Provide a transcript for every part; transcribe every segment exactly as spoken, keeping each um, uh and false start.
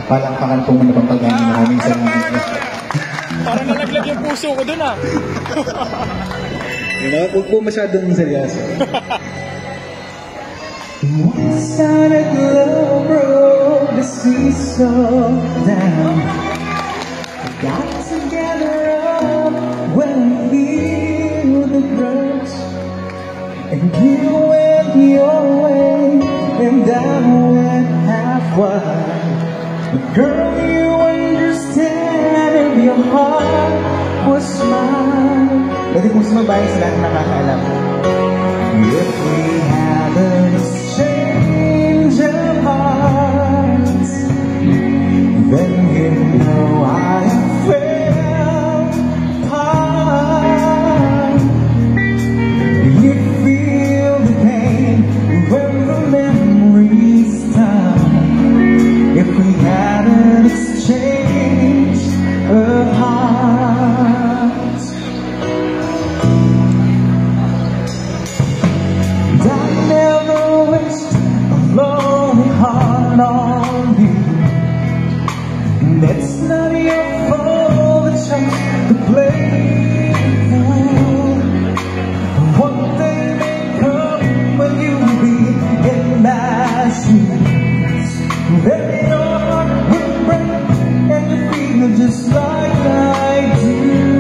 palakpakan po muna pang pagkain. Maraming salamat. Parang nalaglag yung puso ko dun ah. You know, huwag po masyadong seryoso. Once on a globe broke the seesaw down. We got together up when we healed the grudge. And you went your way and I went halfway. But girl, you understand if your heart was mine. Pwede kong sumabay sa lahat ng nakakaalam. If we had an exchange of hearts, then you know I fell apart. You feel the pain when the memories start. If we had an exchange of hearts, and I never wished a lonely heart on you. And it's not your fault that you're to blame. One day may come when you'll be in my shoes. Then your heart will break and you feel just like I do.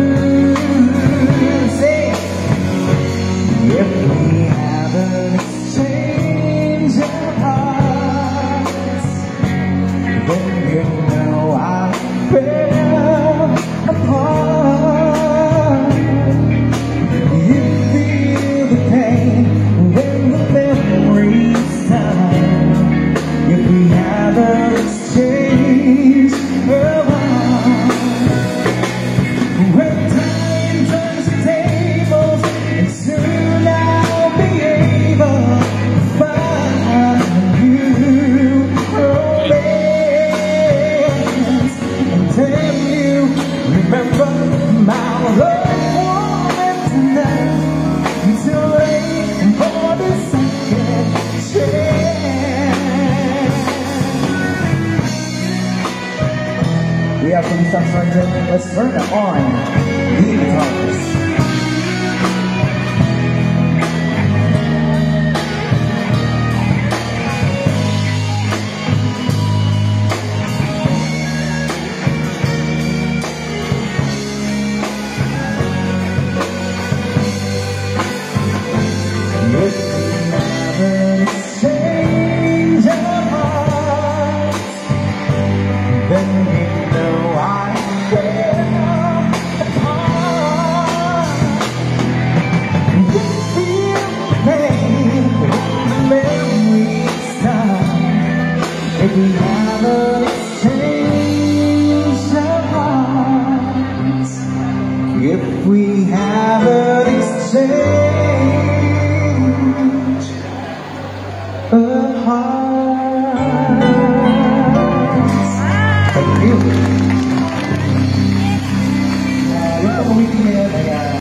Say, if we have an exchange of hearts, then you know I fell apart. You feel the pain when the memories start. If we have an exchange of hearts, when time turns the tables, and soon I'll be able to find you romance and tell you, remember my love woman tonight. Until late for the second chance. We have some stuff started. Let's turn it on. The guitars.